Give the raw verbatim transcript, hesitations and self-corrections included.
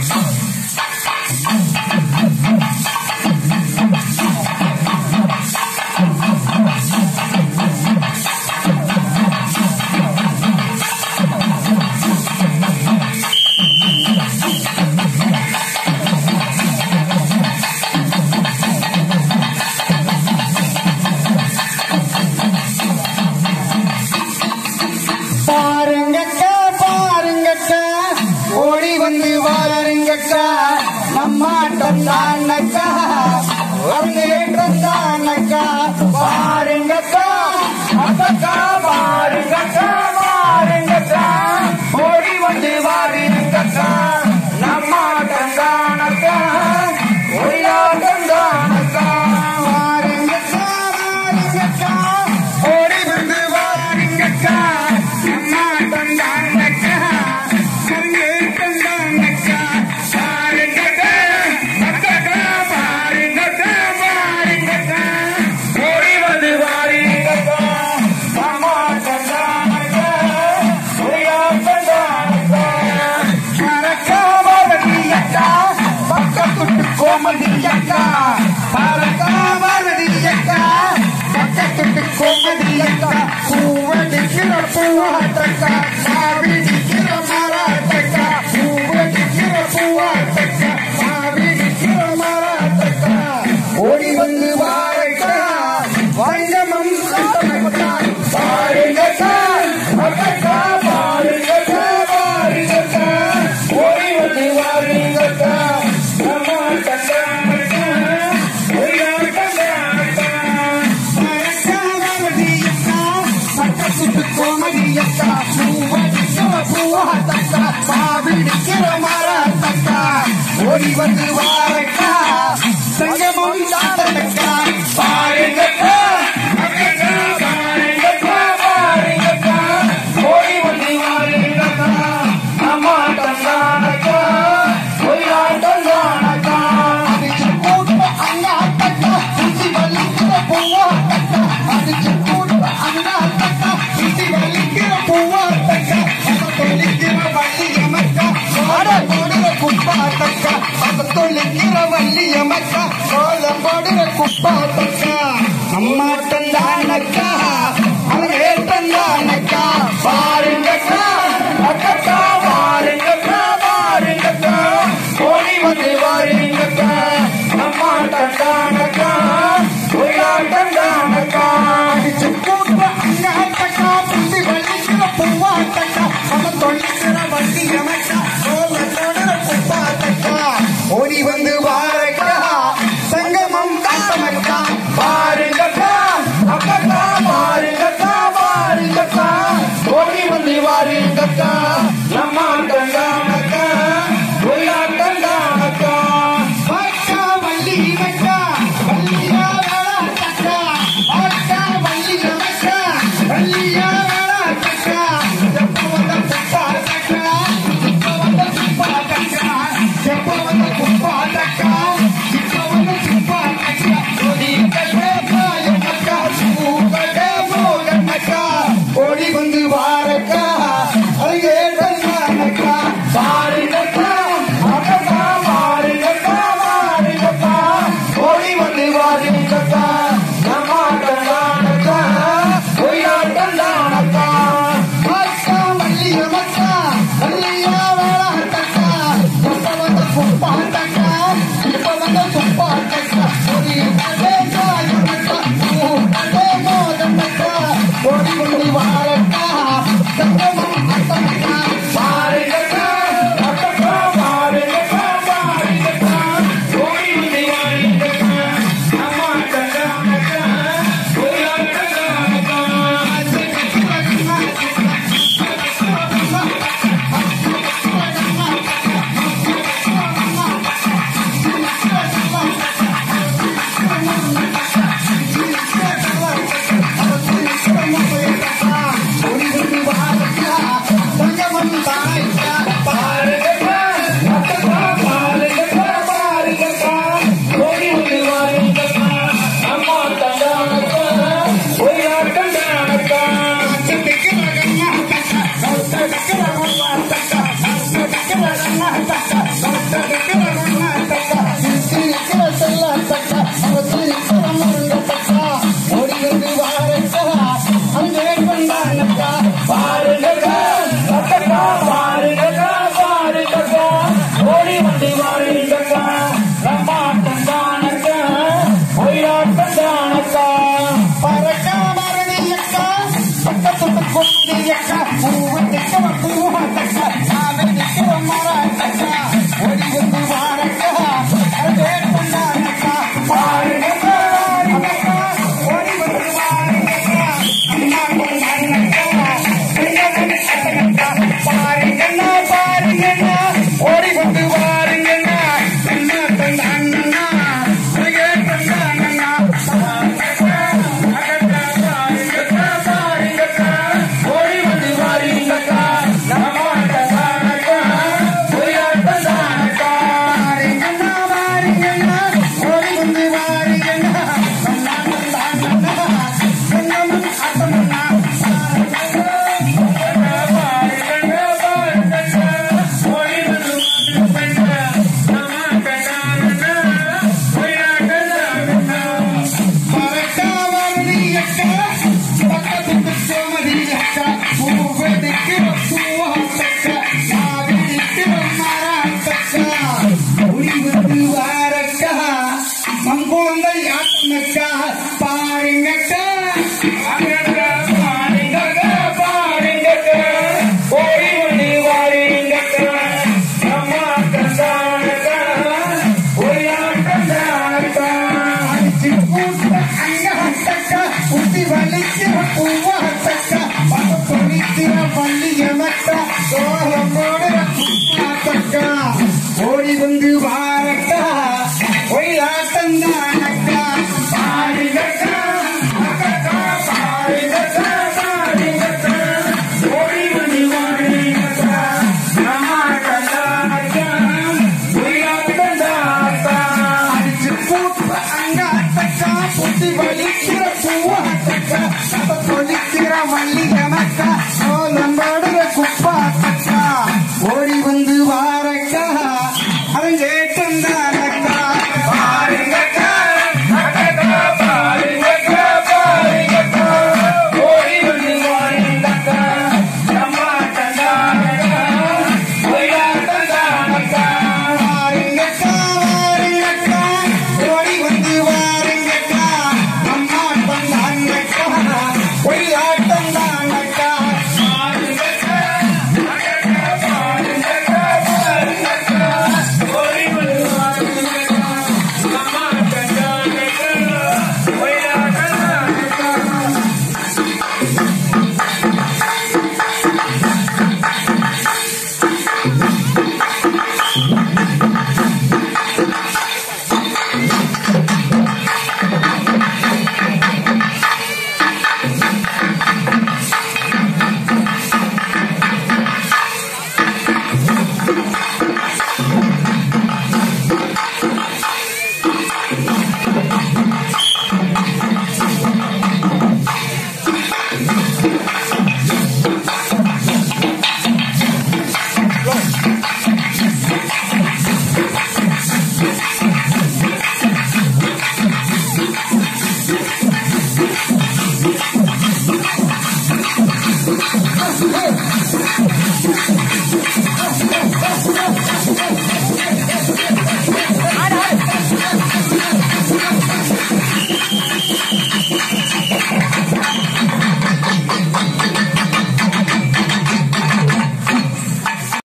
Naka, Naka, Maringaka, Ataka, Maringaka, Maringaka, Ori Vandi Varingaka, Nama Tandanaka, Oya Tandanaka, Maringaka, Maringaka, Ori Vandi Varingaka, Nama Tandanaka, Sange Tandanaka, Maringaka. Komadiyaka, Parakamadiyaka, Komadiyaka, Puwadikira Puwataka, Mavidikira Marataka, Puwadikira Puwataka, Mavidikira Marataka, Odi Vandu Varaka, Vaingamam Santamaka, Varingaka, Ataka, Varingaka, Varingaka, Odi Vandu Varingaka. Komadiyaka, Puwadikira Puwataka, Mavidikira Marataka, Odi Vandu Varaka, Sangamam Santamaka, Varingaka, Ataka, Varingaka, Varingaka, Odi Vandu Varingaka, Nama Tandanaka, Oya Tandanaka, Adichukutpa Angataka, Iti Valikira Puwataka, Adichukutpa Angataka, Iti Valikira Puwataka, Amatollikira Valliyamaka, Kolamkodira Kuppataka, Amatollikira Valliyamaka, Kolamkodira Kuppataka, Amma Tandanaka, Avage Tandanaka, Varingaka, Ataka, Varingaka, Varingaka, Odi Vandu Varingaka, Amma Tandanaka, Oya Tandanaka, Adichukutpa Angataka, Iti Valikira Puwataka, Amatollikira Valliyamaka, Kolamkodira Kuppataka, Odi Vandu Varaka, Sangamam Santamaka, Varingaka, Ataka, Varingaka, Varingaka, Odi Vandu Varingaka, Nama வந்து வாருங்கக்கா நம்மாட்டம் தானக்கா ஒயிலாட்டம் தானக்கா பறக்கா மரணியக்கா பக்கத்துக்கு கொட்டியக்கா பூவத்துக்கு பூவத்தக்கா நாமே நிற்கிற மரத்தக்கா ஒடி வந்து வாரக்கா வேட்டண்டானக்கா பாருங்கக்கா வாருங்கக்கா ஒடி வந்து வாருங்கக்கா அம்மா கொண்டாருங்கக்கா பாருங்கண்ணா பாருங்கண்ணா ஓடி வந்து பாருங்கண்ணா அண்ணா தந்த அண்ணா கேட்டண்ணா பாருங்கக்கா ஓடி வந்து பாருங்கக்கா நம்மாட்டதானக்கா ஒய்யாட்டதானக்கா பாருங்கண்ணா பாருங்கண்ணா ஓடி வந்து பாருங்கண்ணா அண்ணா தந்த அண்ணா அண்ணன் அத்தமண்ணா மங்கோங்கள் ஆட்டமக்கா பாருங்கக்கா பாருங்கக்கா பாருங்கக்கா ஓடி வந்து வாருங்கக்கா நம்மாட்டம் தானக்கா ஒயிலாட்டம் தானக்கா அடிச்சு கூட்ட அங்கத்தக்கா உத்தி வலிக்கிற பூவாத்தக்கா பல பொழிக்கிற பள்ளியமக்கா சோகம் போடுற குத்தாத்தக்கா ஓடி வந்து வாரக்கா ஒயிலாட்டம் தான்